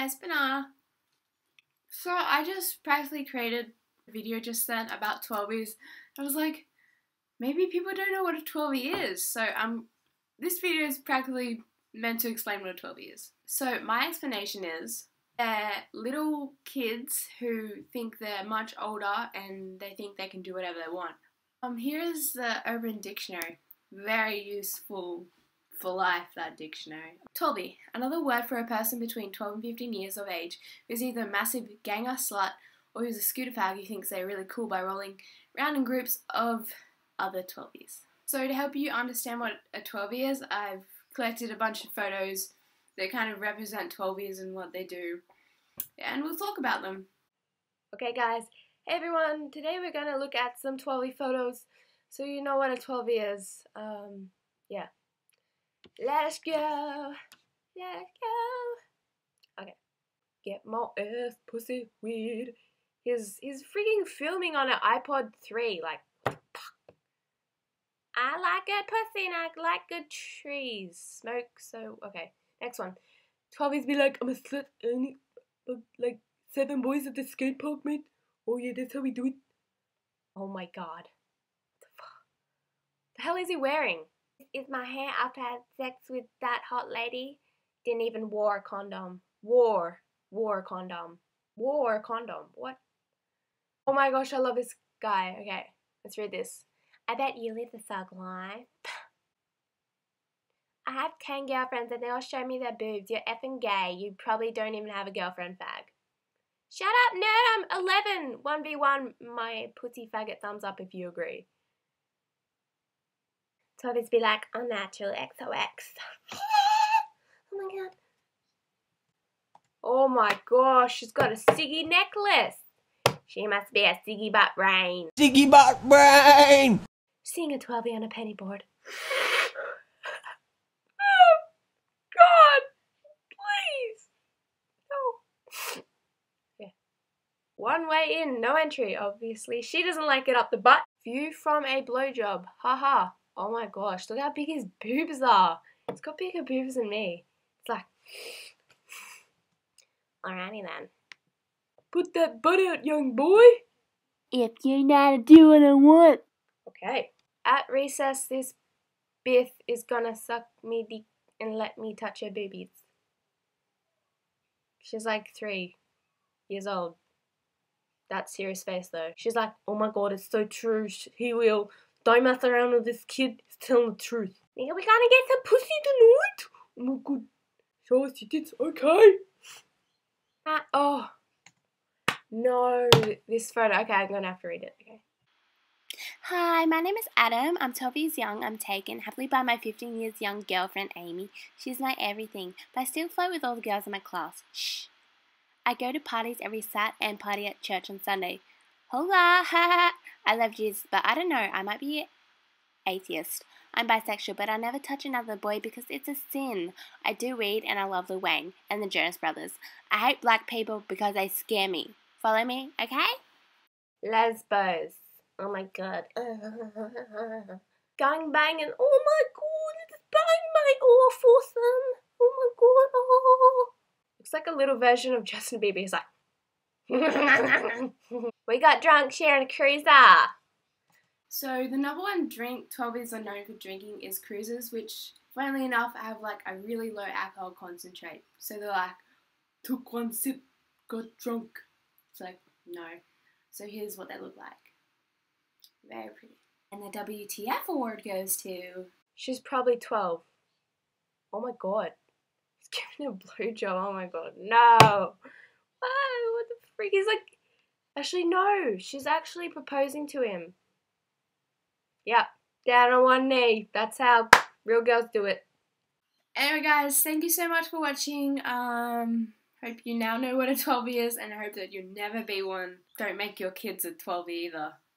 guys, Banana. So I just practically created a video just then about Twelvies. I was like, maybe people don't know what a Twelvie is. So this video is practically meant to explain what a Twelvie is. So my explanation is they're little kids who think they're much older and they think they can do whatever they want. Here is the Urban Dictionary. Very useful for life, that dictionary. Twelvie, another word for a person between 12 and 15 years of age who's either a massive ganger slut or who's a scooter fag who thinks they're really cool by rolling around in groups of other Twelvies. So to help you understand what a Twelvie is, I've collected a bunch of photos that kind of represent Twelvies and what they do, and we'll talk about them. Okay guys, hey everyone, today we're going to look at some Twelvie photos so you know what a Twelvie is. Yeah. Let's go. Okay. Get my ass pussy weird. He's freaking filming on an iPod 3, like, I like a pussy and I like good trees. Smoke, so, okay. Next one. Twelvies be like, I'm a slut, only, like, 7 boys at the skate park, mate. Oh yeah, that's how we do it. Oh my god. What the fuck? The hell is he wearing? Is my hair after I had sex with that hot lady? Didn't even wear a condom. Wore a condom. Wore a condom. What? Oh my gosh, I love this guy. Okay, let's read this. I bet you live the thug life. I have 10 girlfriends and they all show me their boobs. You're effing gay. You probably don't even have a girlfriend, fag. Shut up, nerd. I'm 11. 1v1 my pussy faggot thumbs up if you agree. Twelvies be like, unnatural XOX. Oh my god. Oh my gosh, she's got a Siggy necklace. She must be a Siggy butt brain. Siggy butt brain! Seeing a Twelvie on a penny board. Oh god, please. No. Yeah. One way in, no entry, obviously. She doesn't like it up the butt. View from a blowjob. Haha. Oh my gosh, look how big his boobs are. It's got bigger boobs than me. It's like, alrighty then. Put that butt out, young boy. If you know how to do what I want. Okay. At recess, this Biff is gonna suck me dick and let me touch her boobies. She's like 3 years old. That's serious face though. She's like, oh my god, it's so true. He will. Don't mess around with this kid. He's telling the truth. Nigga, we gonna get some pussy tonight. Oh my god. Show us your tits. Okay. Oh. No. This photo. Okay, I'm gonna have to read it. Okay. Hi, my name is Adam. I'm 12 years young. I'm taken happily by my 15 years young girlfriend Amy. She's my everything, but I still flirt with all the girls in my class. Shh. I go to parties every Sat and party at church on Sunday. Hola, ha! I love Jesus, but I don't know, I might be atheist. I'm bisexual, but I never touch another boy because it's a sin. I do read, and I love the Wang and the Jonas Brothers. I hate black people because they scare me. Follow me, okay? Lesbos. Oh my god. Gang banging. Oh my god, it's bang oh foursome. Oh my god. Oh. Looks like a little version of Justin Bieber. He's like, we got drunk sharing a cruiser. So the number one drink Twelvies are known for drinking is cruisers, which, funnily enough, have like a really low alcohol concentrate. So they're like, took one sip, got drunk. It's like, no. So here's what they look like. Very pretty. And the WTF award goes to... She's probably 12. Oh my god. He's giving a blowjob. Oh my god. No. Whoa, what the freak? He's like... Actually, no. She's actually proposing to him. Yep. Down on one knee. That's how real girls do it. Anyway, guys, thank you so much for watching. Hope you now know what a Twelvie is, and I hope that you'll never be one. Don't make your kids a Twelvie either.